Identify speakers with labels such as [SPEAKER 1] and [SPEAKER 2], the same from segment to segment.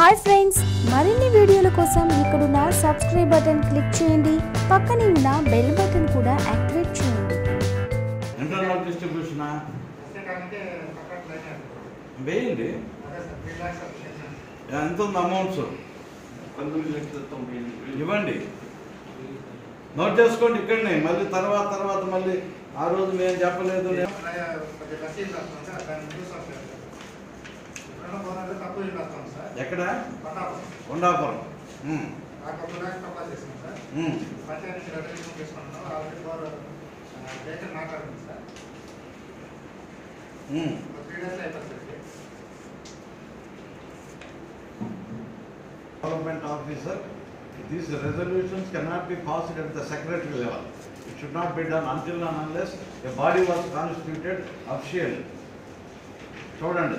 [SPEAKER 1] Hi friends, మరిన్ని వీడియోల కోసం ఇక్కడున్న సబ్స్క్రైబ్ బటన్ క్లిక్ చేయండి. పక్కనే ఉన్న బెల్ బటన్ కూడా యాక్టివేట్ చేయండి.
[SPEAKER 2] ఇంటర్నల్ డిస్ట్రిబ్యూషన్ వేయండి. ఎంత ఉంది అమౌంట్స్ ఇవ్వండి, నోట్ చేసుకోండి. ఇక్కడనే మళ్ళీ తర్వాత మళ్ళీ ఆ రోజు మేము చెప్పలేదు. ఎక్కడ? Kondapuram. Development officer, these resolutions cannot be passed at the secretary level. It should not be done until and unless a body was constituted officially. చూడండి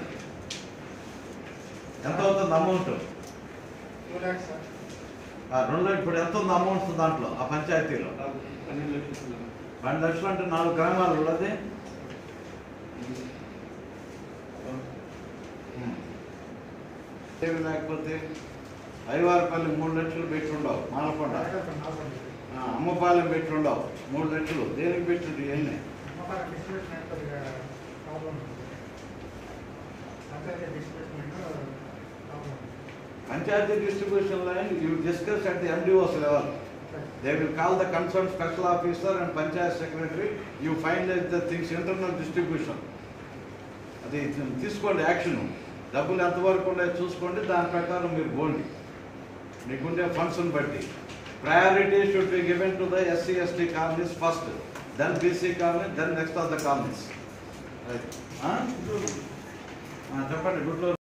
[SPEAKER 2] ఎంత అవుతుంది అమౌంట్? 2 లక్షలు. ఇప్పుడు ఎంత ఉంది అమౌంట్ దాంట్లో ఆ పంచాయతీలో? 12 లక్షలు అంటే 4 గ్రామాలు ఉన్నది. లేకపోతే ఐవారపల్లి 3 లక్షలు పెట్టి ఉండవు, మాలకొండ అమ్మపాలెం పెట్టి ఉండవు 3 లక్షలు. దేనికి పెట్టి ఇవన్నీ? Panchayati distribution line you discuss at the MDO's level. They will call the concerned special officer and Panchayat secretary. You finalize the things, internal distribution. అది తీసుకోండి యాక్షన్. డబ్బులు ఎంతవరకు ఉండే చూసుకోండి, దాని ప్రకారం మీరు పోండి. మీకుండే ఫండ్స్ని బట్టి priority should be given to the SC/ST colonies first, then BC colony, then next of the colonies. చెప్పండి. గుడ్